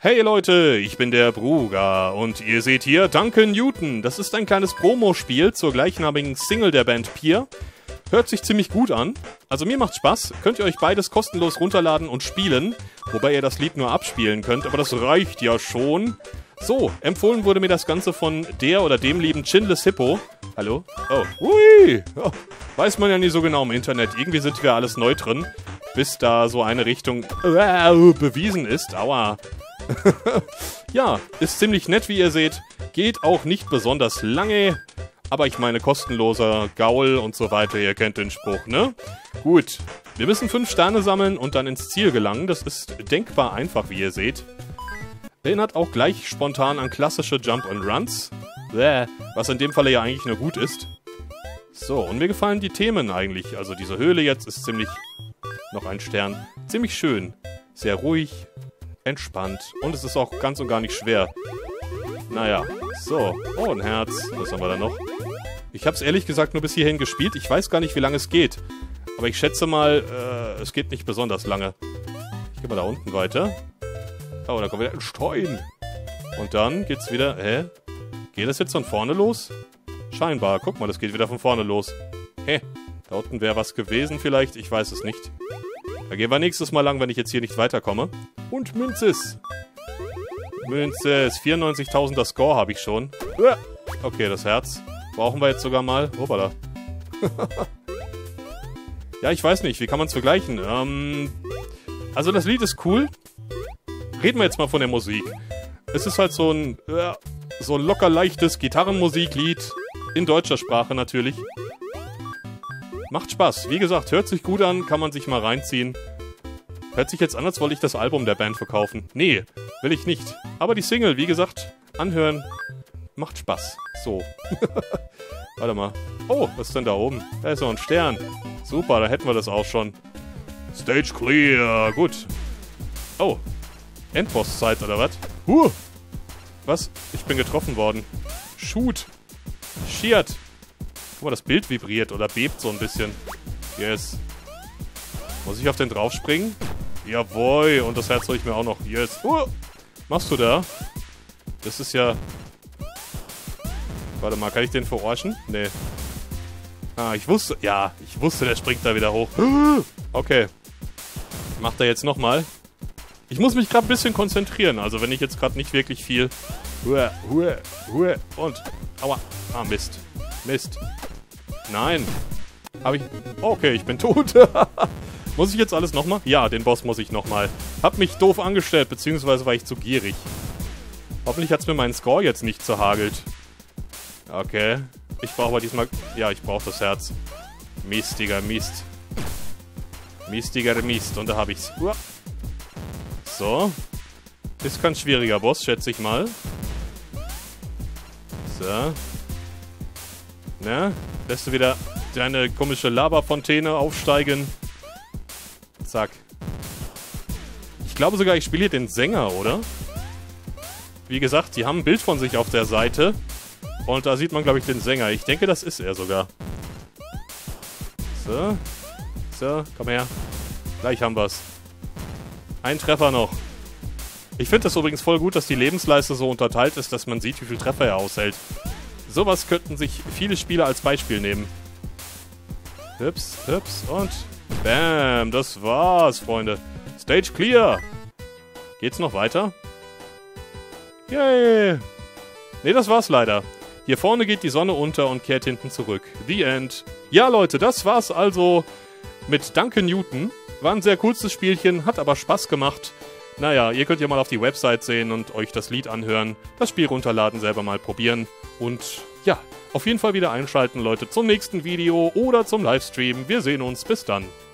Hey Leute, ich bin der Bruga und ihr seht hier Duncan Newton. Das ist ein kleines Promospiel zur gleichnamigen Single der Band Pier. Hört sich ziemlich gut an. Also mir macht Spaß. Könnt ihr euch beides kostenlos runterladen und spielen. Wobei ihr das Lied nur abspielen könnt, aber das reicht ja schon. So, empfohlen wurde mir das Ganze von der oder dem lieben Chinless Hippo. Hallo? Oh, ui! Oh, weiß man ja nie so genau im Internet. Irgendwie sind wir alles neu drin, bis da so eine Richtung bewiesen ist. Aua. Ja, ist ziemlich nett, wie ihr seht. Geht auch nicht besonders lange. Aber ich meine, kostenloser Gaul und so weiter, ihr kennt den Spruch, ne? Gut, wir müssen 5 Sterne sammeln und dann ins Ziel gelangen. Das ist denkbar einfach, wie ihr seht. Erinnert auch gleich spontan an klassische Jump-and-Runs. Was in dem Falle ja eigentlich nur gut ist. So, und mir gefallen die Themen eigentlich. Also diese Höhle jetzt ist ziemlich... Noch ein Stern. Ziemlich schön. Sehr ruhig. Entspannt. Und es ist auch ganz und gar nicht schwer. Naja, so. Oh, ein Herz. Was haben wir da noch? Ich habe es ehrlich gesagt nur bis hierhin gespielt. Ich weiß gar nicht, wie lange es geht. Aber ich schätze mal, es geht nicht besonders lange. Ich gehe mal da unten weiter. Oh, da kommt wieder ein Stein. Und dann geht's wieder... Hä? Geht das jetzt von vorne los? Scheinbar. Guck mal, das geht wieder von vorne los. Hä? Da unten wäre was gewesen vielleicht. Ich weiß es nicht. Da gehen wir nächstes Mal lang, wenn ich jetzt hier nicht weiterkomme. Und Münzes. Münzes. 94.000er Score habe ich schon. Okay, das Herz. Brauchen wir jetzt sogar mal. Hoppala. Ja, ich weiß nicht. Wie kann man es vergleichen? Also das Lied ist cool. Reden wir jetzt mal von der Musik. Es ist halt so ein locker leichtes Gitarrenmusiklied. In deutscher Sprache natürlich. Macht Spaß. Wie gesagt, hört sich gut an, kann man sich mal reinziehen. Hört sich jetzt an, als wollte ich das Album der Band verkaufen. Nee, will ich nicht. Aber die Single, wie gesagt, anhören, macht Spaß. So. Warte mal. Oh, was ist denn da oben? Da ist noch ein Stern. Super, da hätten wir das auch schon. Stage clear. Gut. Oh. Endboss-Zeit, oder was? Was? Ich bin getroffen worden. Shoot. Schiert. Guck mal, das Bild vibriert oder bebt so ein bisschen. Yes. Muss ich auf den draufspringen? Jawohl. Und das Herz hol ich mir auch noch. Yes. Machst du da? Das ist ja... Warte mal, kann ich den verarschen? Nee. Ah, ich wusste... Ja, ich wusste, der springt da wieder hoch. Okay. Macht er jetzt nochmal. Ich muss mich gerade ein bisschen konzentrieren. Also wenn ich jetzt gerade nicht wirklich viel... Und... Aua. Ah, Mist. Mist. Nein. Habe ich... Okay, ich bin tot. Muss ich jetzt alles nochmal? Ja, den Boss muss ich nochmal. Hab mich doof angestellt, beziehungsweise war ich zu gierig. Hoffentlich hat es mir meinen Score jetzt nicht zerhagelt. Okay. Ich brauche aber diesmal... Ja, ich brauche das Herz. Mistiger Mist. Mistiger Mist. Und da habe ich's. So. Ist kein schwieriger Boss, schätze ich mal. So. Na? Lässt du wieder deine komische Lavafontäne aufsteigen? Zack. Ich glaube sogar, ich spiele hier den Sänger, oder? Wie gesagt, die haben ein Bild von sich auf der Seite. Und da sieht man, glaube ich, den Sänger. Ich denke, das ist er sogar. So. So, komm her. Gleich haben wir's. Ein Treffer noch. Ich finde das übrigens voll gut, dass die Lebensleiste so unterteilt ist, dass man sieht, wie viel Treffer er aushält. Sowas könnten sich viele Spieler als Beispiel nehmen. Hüps, hüps und bam. Das war's, Freunde. Stage clear. Geht's noch weiter? Yay. Nee, das war's leider. Hier vorne geht die Sonne unter und kehrt hinten zurück. The End. Ja, Leute, das war's also mit Duncan Newton. War ein sehr kurzes Spielchen, hat aber Spaß gemacht. Naja, ihr könnt ja mal auf die Website sehen und euch das Lied anhören, das Spiel runterladen, selber mal probieren. Und ja, auf jeden Fall wieder einschalten, Leute, zum nächsten Video oder zum Livestream. Wir sehen uns, bis dann.